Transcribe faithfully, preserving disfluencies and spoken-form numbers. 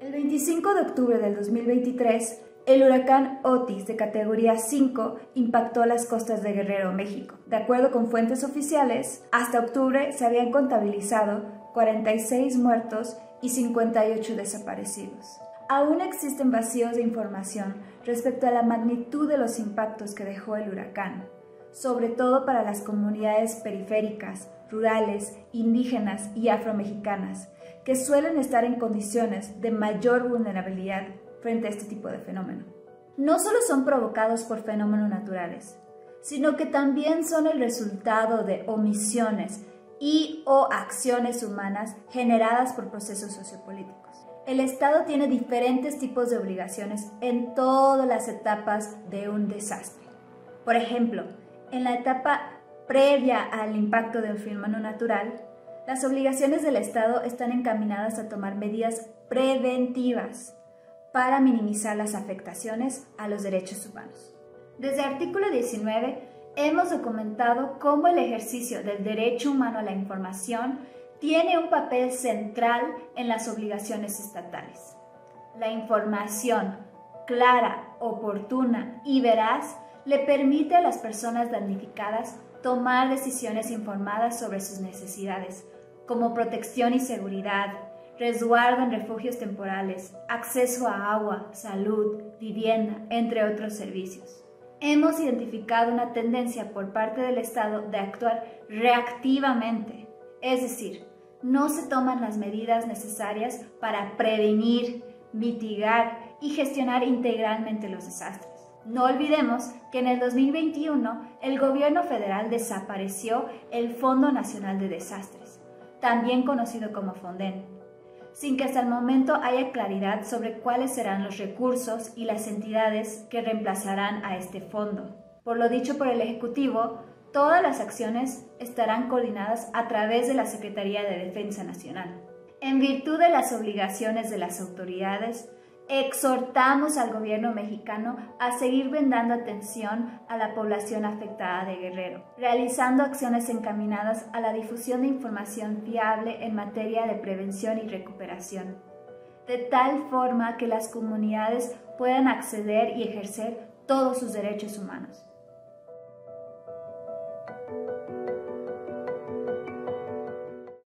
El veinticinco de octubre del dos mil veintitrés, el huracán Otis de categoría cinco impactó las costas de Guerrero, México. De acuerdo con fuentes oficiales, hasta octubre se habían contabilizado cuarenta y seis muertos y cincuenta y ocho desaparecidos. Aún existen vacíos de información respecto a la magnitud de los impactos que dejó el huracán, sobre todo para las comunidades periféricas, rurales, indígenas y afromexicanas, que suelen estar en condiciones de mayor vulnerabilidad frente a este tipo de fenómeno. No solo son provocados por fenómenos naturales, sino que también son el resultado de omisiones y o acciones humanas generadas por procesos sociopolíticos. El Estado tiene diferentes tipos de obligaciones en todas las etapas de un desastre. Por ejemplo, en la etapa previa al impacto de un fenómeno natural, las obligaciones del Estado están encaminadas a tomar medidas preventivas para minimizar las afectaciones a los derechos humanos. Desde el artículo diecinueve hemos documentado cómo el ejercicio del derecho humano a la información tiene un papel central en las obligaciones estatales. La información clara, oportuna y veraz le permite a las personas damnificadas tomar decisiones informadas sobre sus necesidades, como protección y seguridad, resguardo en refugios temporales, acceso a agua, salud, vivienda, entre otros servicios. Hemos identificado una tendencia por parte del Estado de actuar reactivamente, es decir, no se toman las medidas necesarias para prevenir, mitigar y gestionar integralmente los desastres. No olvidemos que en el dos mil veintiuno el gobierno federal desapareció el Fondo Nacional de Desastres, también conocido como Fonden, sin que hasta el momento haya claridad sobre cuáles serán los recursos y las entidades que reemplazarán a este fondo. Por lo dicho por el Ejecutivo, todas las acciones estarán coordinadas a través de la Secretaría de Defensa Nacional. En virtud de las obligaciones de las autoridades, exhortamos al gobierno mexicano a seguir brindando atención a la población afectada de Guerrero, realizando acciones encaminadas a la difusión de información fiable en materia de prevención y recuperación, de tal forma que las comunidades puedan acceder y ejercer todos sus derechos humanos.